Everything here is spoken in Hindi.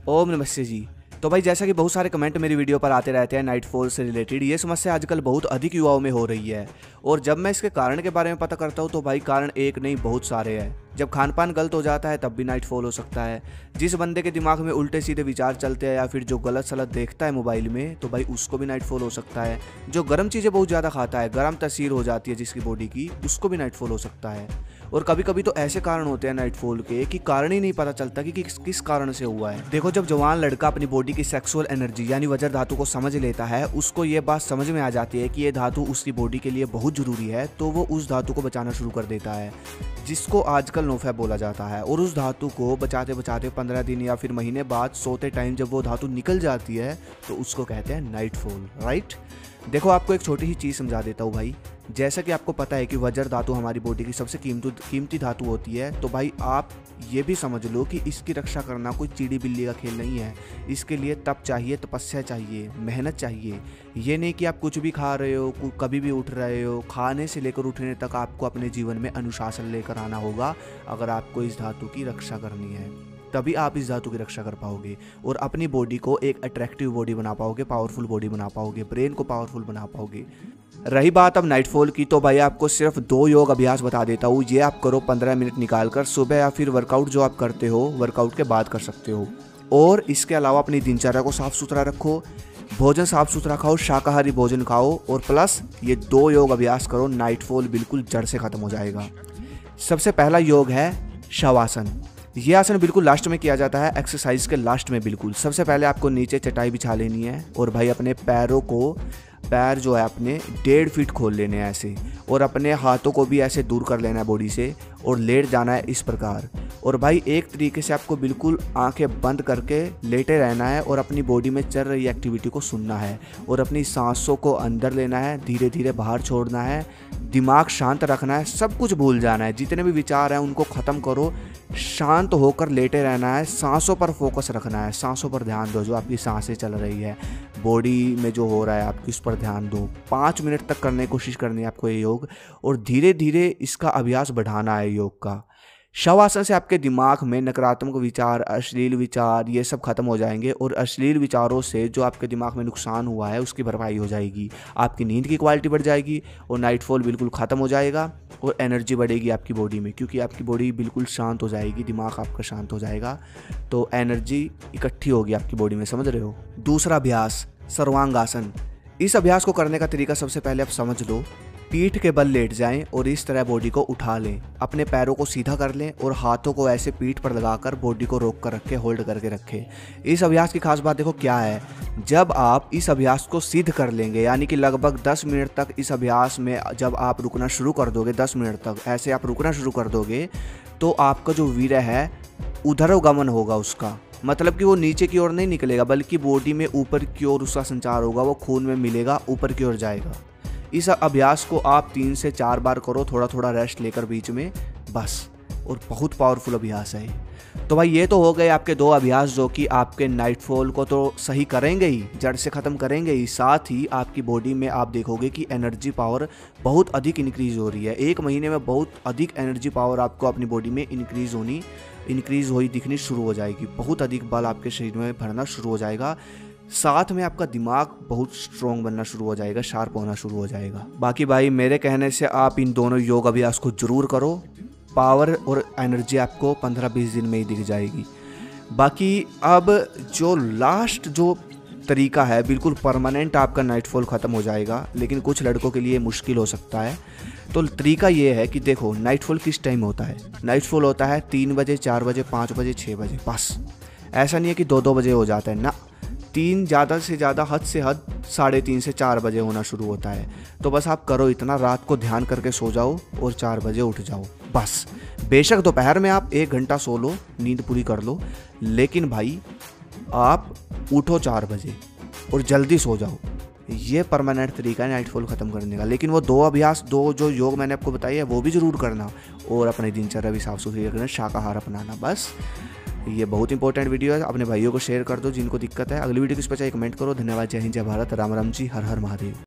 ओम नमस्ते जी। तो भाई जैसा कि बहुत सारे कमेंट मेरी वीडियो पर आते रहते हैं नाइटफॉल से रिलेटेड, ये समस्या आजकल बहुत अधिक युवाओं में हो रही है। और जब मैं इसके कारण के बारे में पता करता हूँ तो भाई कारण एक नहीं बहुत सारे हैं। जब खान पान गलत हो जाता है तब भी नाइटफॉल हो सकता है। जिस बंदे के दिमाग में उल्टे सीधे विचार चलते हैं या फिर जो गलत सलत देखता है मोबाइल में तो भाई उसको भी नाइटफॉल हो सकता है। जो गर्म चीज़ें बहुत ज़्यादा खाता है, गर्म तस्वीर हो जाती है जिसकी बॉडी की, उसको भी नाइटफॉल हो सकता है। और कभी कभी तो ऐसे कारण होते हैं नाइटफॉल के कि कारण ही नहीं पता चलता कि किस कारण से हुआ है। देखो, जब जवान लड़का अपनी बॉडी की सेक्सुअल एनर्जी यानी वज्र धातु को समझ लेता है, उसको ये बात समझ में आ जाती है कि ये धातु उसकी बॉडी के लिए बहुत जरूरी है, तो वो उस धातु को बचाना शुरू कर देता है, जिसको आजकल नोफैब बोला जाता है। और उस धातु को बचाते बचाते 15 दिन या फिर महीने बाद सोते टाइम जब वो धातु निकल जाती है तो उसको कहते हैं नाइटफॉल, राइट। देखो, आपको एक छोटी सी चीज़ समझा देता हूँ भाई। जैसा कि आपको पता है कि वज्र धातु हमारी बॉडी की सबसे कीमती धातु होती है, तो भाई आप ये भी समझ लो कि इसकी रक्षा करना कोई चिड़ी बिल्ली का खेल नहीं है। इसके लिए तप चाहिए, तपस्या चाहिए, मेहनत चाहिए। ये नहीं कि आप कुछ भी खा रहे हो, कभी भी उठ रहे हो। खाने से लेकर उठने तक आपको अपने जीवन में अनुशासन लेकर आना होगा अगर आपको इस धातु की रक्षा करनी है। तभी आप इस धातु की रक्षा कर पाओगे और अपनी बॉडी को एक अट्रैक्टिव बॉडी बना पाओगे, पावरफुल बॉडी बना पाओगे, ब्रेन को पावरफुल बना पाओगे। रही बात अब नाइटफॉल की, तो भाई आपको सिर्फ 2 योग अभ्यास बता देता हूँ। ये आप करो 15 मिनट निकाल कर सुबह, या फिर वर्कआउट जो आप करते हो वर्कआउट के बाद कर सकते हो। और इसके अलावा अपनी दिनचर्या को साफ सुथरा रखो, भोजन साफ सुथरा खाओ, शाकाहारी भोजन खाओ, और प्लस ये 2 योग अभ्यास करो, नाइटफॉल बिल्कुल जड़ से खत्म हो जाएगा। सबसे पहला योग है शवासन। ये आसन बिल्कुल लास्ट में किया जाता है, एक्सरसाइज के लास्ट में बिल्कुल। सबसे पहले आपको नीचे चटाई बिछा लेनी है और भाई अपने पैर जो है अपने 1.5 फीट खोल लेने हैं ऐसे, और अपने हाथों को भी ऐसे दूर कर लेना है बॉडी से और लेट जाना है इस प्रकार। और भाई एक तरीके से आपको बिल्कुल आंखें बंद करके लेटे रहना है और अपनी बॉडी में चल रही एक्टिविटी को सुनना है और अपनी सांसों को अंदर लेना है, धीरे धीरे बाहर छोड़ना है, दिमाग शांत रखना है, सब कुछ भूल जाना है, जितने भी विचार हैं उनको ख़त्म करो, शांत होकर लेटे रहना है, सांसों पर फोकस रखना है, सांसों पर ध्यान दो, जो आपकी सांसें चल रही है, बॉडी में जो हो रहा है आपकी उस पर ध्यान दो। 5 मिनट तक करने की कोशिश करनी है आपको ये योग, और धीरे धीरे इसका अभ्यास बढ़ाना है योग का। शवासन से आपके दिमाग में नकारात्मक विचार, अश्लील विचार, ये सब खत्म हो जाएंगे और अश्लील विचारों से जो आपके दिमाग में नुकसान हुआ है उसकी भरपाई हो जाएगी, आपकी नींद की क्वालिटी बढ़ जाएगी और नाइटफॉल बिल्कुल ख़त्म हो जाएगा और एनर्जी बढ़ेगी आपकी बॉडी में, क्योंकि आपकी बॉडी बिल्कुल शांत हो जाएगी, दिमाग आपका शांत हो जाएगा, तो एनर्जी इकट्ठी होगी आपकी बॉडी में, समझ रहे हो। दूसरा अभ्यास सर्वांगासन। इस अभ्यास को करने का तरीका सबसे पहले आप समझ लो। पीठ के बल लेट जाएं और इस तरह बॉडी को उठा लें, अपने पैरों को सीधा कर लें और हाथों को ऐसे पीठ पर लगाकर बॉडी को रोक कर रखें, होल्ड करके रखें। इस अभ्यास की खास बात देखो क्या है, जब आप इस अभ्यास को सिद्ध कर लेंगे, यानी कि लगभग 10 मिनट तक इस अभ्यास में जब आप रुकना शुरू कर दोगे, 10 मिनट तक ऐसे आप रुकना शुरू कर दोगे, तो आपका जो वीर्य है ऊर्ध्वगमन होगा उसका, मतलब कि वो नीचे की ओर नहीं निकलेगा बल्कि बॉडी में ऊपर की ओर उसका संचार होगा, वो खून में मिलेगा, ऊपर की ओर जाएगा। इस अभ्यास को आप 3 से 4 बार करो, थोड़ा थोड़ा रेस्ट लेकर बीच में, बस। और बहुत पावरफुल अभ्यास है। तो भाई ये तो हो गए आपके 2 अभ्यास जो कि आपके नाइटफॉल को तो सही करेंगे ही, जड़ से ख़त्म करेंगे ही, साथ ही आपकी बॉडी में आप देखोगे कि एनर्जी पावर बहुत अधिक इंक्रीज़ हो रही है। 1 महीने में बहुत अधिक एनर्जी पावर आपको अपनी बॉडी में इंक्रीज़ हुई दिखनी शुरू हो जाएगी, बहुत अधिक बल आपके शरीर में भरना शुरू हो जाएगा, साथ में आपका दिमाग बहुत स्ट्रॉन्ग बनना शुरू हो जाएगा, शार्प होना शुरू हो जाएगा। बाकी भाई मेरे कहने से आप इन दोनों योग अभ्यास को जरूर करो, पावर और एनर्जी आपको 15-20 दिन में ही दिख जाएगी। बाकी अब जो लास्ट जो तरीका है, बिल्कुल परमानेंट आपका नाइटफॉल ख़त्म हो जाएगा, लेकिन कुछ लड़कों के लिए मुश्किल हो सकता है। तो तरीका ये है कि देखो, नाइटफॉल किस टाइम होता है। नाइटफॉल होता है 3 बजे, 4 बजे, 5 बजे, 6 बजे, बस। ऐसा नहीं है कि 2-2 बजे हो जाता है ना, 3 ज़्यादा से ज़्यादा, हद से हद 3:30 से 4 बजे होना शुरू होता है। तो बस आप करो इतना, रात को ध्यान करके सो जाओ और 4 बजे उठ जाओ, बस। बेशक दोपहर में आप 1 घंटा सो लो, नींद पूरी कर लो, लेकिन भाई आप उठो 4 बजे और जल्दी सो जाओ। ये परमानेंट तरीका है नाइटफॉल ख़त्म करने का। लेकिन वो 2 अभ्यास, 2 जो योग मैंने आपको बताई है वो भी ज़रूर करना, और अपनी दिनचर्या भी साफ़ सुथरी रखना, शाकाहार अपनाना, बस। ये बहुत इंपॉर्टेंट वीडियो है, अपने भाइयों को शेयर कर दो जिनको दिक्कत है। अगली वीडियो किस पर चाहिए कमेंट करो। धन्यवाद, जय हिंद, जय भारत, राम राम जी, हर हर महादेव।